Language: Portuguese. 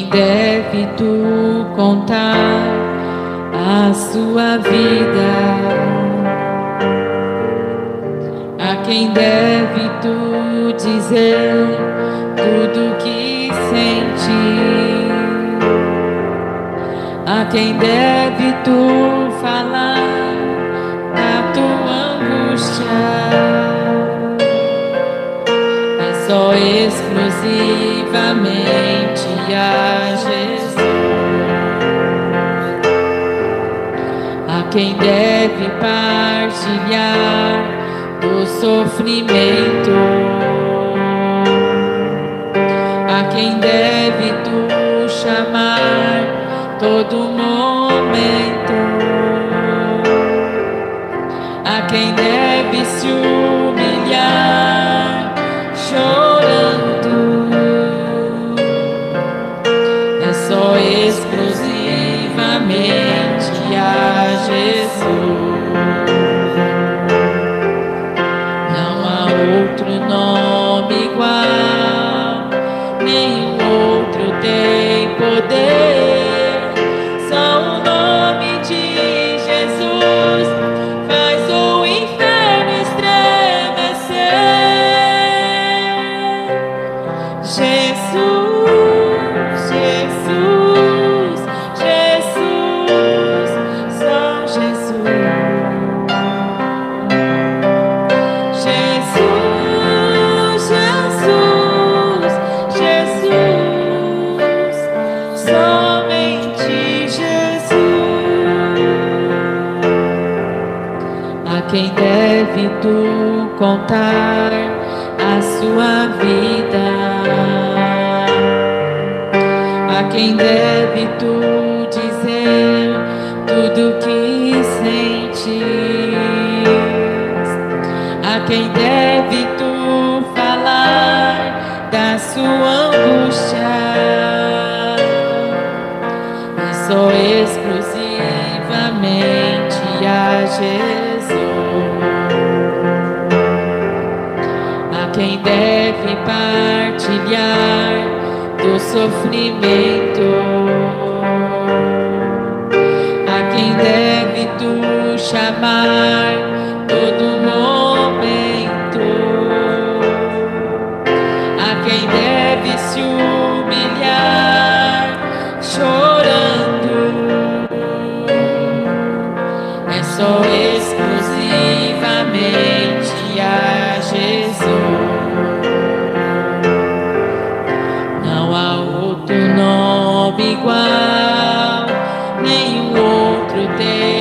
quem deve tu contar a sua vida? A quem deve tu dizer tudo que sente? A quem deve tu falar da tua angústia? É só exclusivamente a Jesus. A quem deve partilhar do sofrimento? A quem deve tu chamar todo momento? A quem deve se humilhar chorando? É só exclusivamente a Jesus. Não há outro nome igual, nenhum outro tem poder. Só o nome de Jesus faz o inferno estremecer. Jesus, Jesus, Jesus, só Jesus. Jesus, Jesus, Jesus, somente Jesus. A quem deve tu contar a sua vida? A quem deve tu dizer tudo que sentes? A quem deve tu falar da sua angústia? É só exclusivamente a Jesus. A quem deve partilhar do sofrimento? A quem deve tu chamar todo momento? A quem deve se humilhar chorando? É só exclusivamente a Jesus. Não há outro nome igual, nenhum outro tem